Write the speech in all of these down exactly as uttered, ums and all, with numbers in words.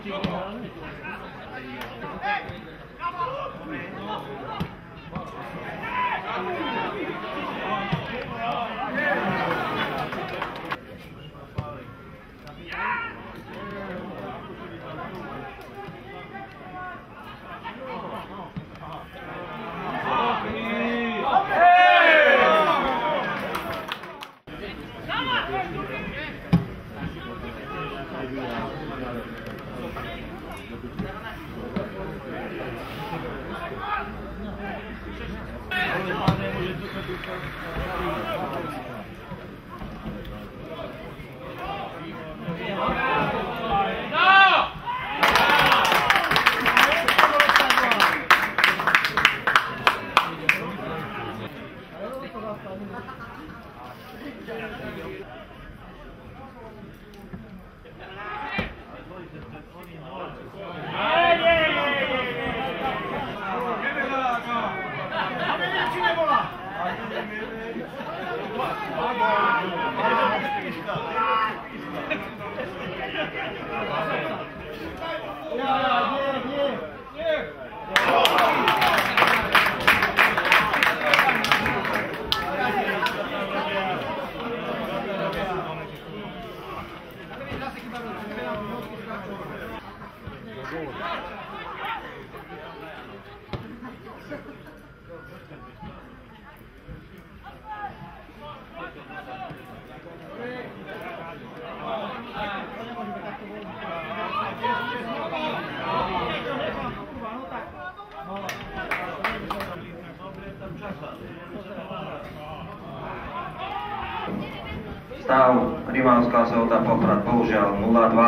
Stav Rimavská Sobota Poprad bohužiaľ nula dva.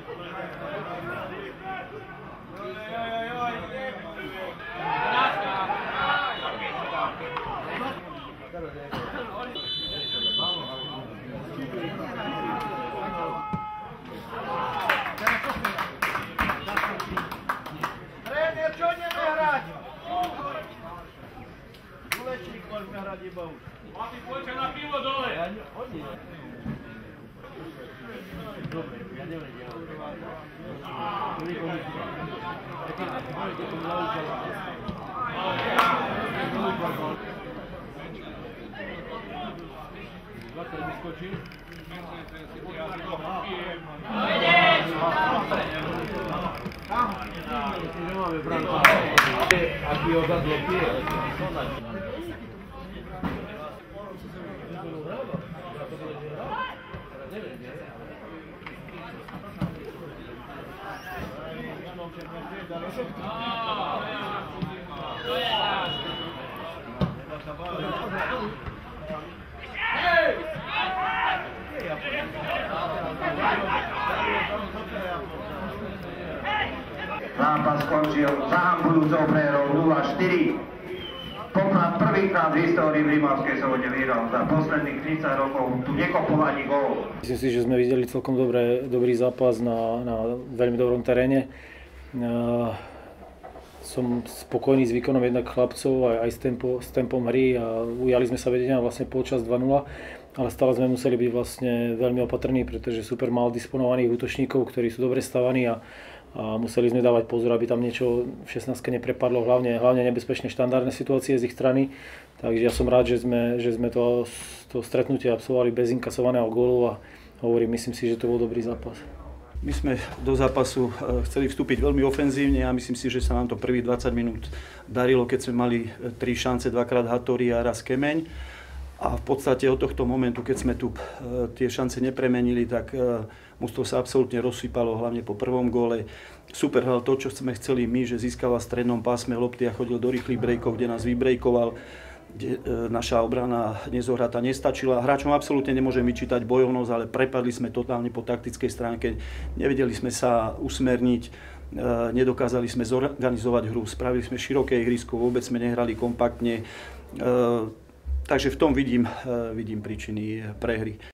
Tréner, čo ideme hrať? Kulečník môžeme hrať iba už. Máte poďte na pivo dole. Dobre, ja nevedel. Zlater vyskočí. Nemáme branku. Aký ho zablokuje. Zápas skončil zahambujúcou prehrou nula štyri. Poprad prvýkrát v histórii v Rimavskej Sobote vyhral za posledných tridsať rokov tu nekopovaní gól. Myslím si, že sme videli celkom dobré, dobrý zápas na, na veľmi dobrom teréne. Uh, som spokojný s výkonom jednak chlapcov aj, aj s, tempo, s tempom hry a ujali sme sa vedenia vlastne počas dva nula, ale stále sme museli byť vlastne veľmi opatrní, pretože super mal disponovaných útočníkov, ktorí sú dobre stavaní a, a museli sme dávať pozor, aby tam niečo v šestnástke neprepadlo, hlavne, hlavne nebezpečné štandardné situácie z ich strany. Takže ja som rád, že sme, že sme to, to stretnutie absolvovali bez inkasovaného gólu a hovorím, myslím si, že to bol dobrý zápas. My sme do zápasu chceli vstúpiť veľmi ofenzívne a myslím si, že sa nám to prvých dvadsať minút darilo, keď sme mali tri šance, dvakrát Hattori a raz Kemeň. A v podstate od tohto momentu, keď sme tu tie šance nepremenili, tak mužstvo sa absolútne rozsypalo, hlavne po prvom góle. Super hral to, čo sme chceli my, že získava v strednom pásme lopty a chodil do rýchlych brejkov, kde nás vybrejkoval, kde naša obrana nezohrata nestačila. Hráčom absolútne nemôžem vyčítať bojovnosť, ale prepadli sme totálne po taktickej stránke. Nevedeli sme sa usmerniť, nedokázali sme zorganizovať hru, spravili sme široké ihrisko, vôbec sme nehrali kompaktne. Takže v tom vidím, vidím príčiny prehry.